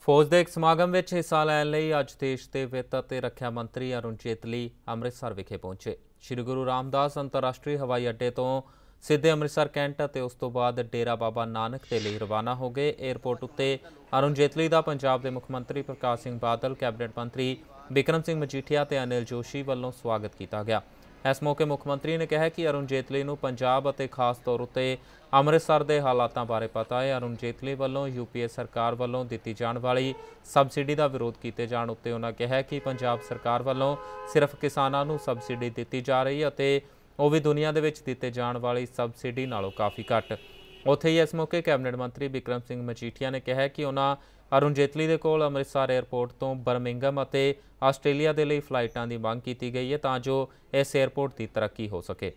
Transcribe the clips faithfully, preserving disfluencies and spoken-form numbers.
फौज के एक समागम में हिस्सा लैण लई अज देश के वित्त ते रखिया मंत्री अरुण जेतली अमृतसर विखे पहुंचे। श्री गुरु रामदास अंतरराष्ट्रीय हवाई अड्डे तो सीधे अमृतसर कैंट ते उस तो बाद डेरा बाबा नानक के लिए रवाना हो गए। एयरपोर्ट उत्ते अरुण जेतली का पंजाब के मुख मंत्री प्रकाश सिंह बादल, कैबिनेट मंत्री बिक्रम सिंह मजीठिया ते अनिल जोशी वालों स्वागत किया गया। इस मौके मुख मंत्री ने कहा कि अरुण जेतली नूं पंजाब अते खास तौर उत्ते अमृतसर के हालातों बारे पता है। अरुण जेतली वालों यूपीए सरकार वालों दी जाण वाली सबसिडी का विरोध किए जाण उत्ते उन्होंने कहा कि पंजाब सरकार वालों सिर्फ किसानां नूं सबसिडी दी जा रही है, वह भी दुनिया दे विच दिते जाण वाली सबसिडी नालों काफ़ी घट। उत्थे ही इस मौके कैबिनेट मंत्री बिक्रम सिंह मजीठिया ने कहा कि उन्होंने अरुण जेतली के कोल अमृतसर एयरपोर्ट तो बर्मिंघम और आस्ट्रेलिया के लिए फ्लाइटां की मांग की गई है तां जो इस एयरपोर्ट की तरक्की हो सके।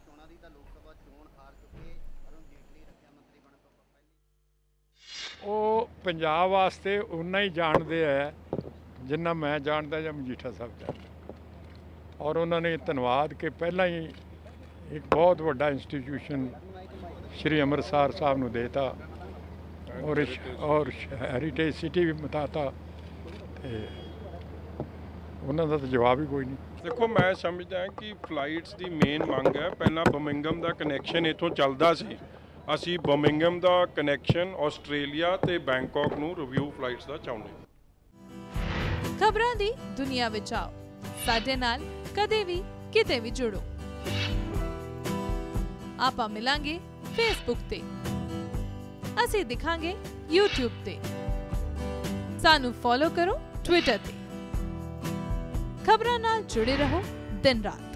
वो पंजाब वास्ते उन्ना ही जानते है जिन्ना मैं जानता या मजीठा साहब जानते, और उन्होंने धन्यवाद कि पहला ही एक बहुत बड़ा इंस्टीट्यूशन श्री अमृतसर साहब नूं देता और और हैरीटेज सिटी भी बताता, उन्होंने तो जवाब ही कोई नहीं। देखो मैं समझदा कि फ्लाइट्स की मेन मंग है, पहला बर्मिंघम का कनैक्शन इतों चलता सी, असी बर्मिंघम का कनैक्शन आस्ट्रेलिया ते बैंकॉक नूं रिव्यू फ्लाइट्स का चाहुंदे। खबरां दी दुनिया विच आओ, साडे नाल कदे भी किते भी जुड़ो। आपां मिलांगे फेसबुक ते, असीं दिखांगे यूट्यूब ते, सानू फॉलो करो ट्विटर ते। खबरां नाल जुड़े रहो दिन रात।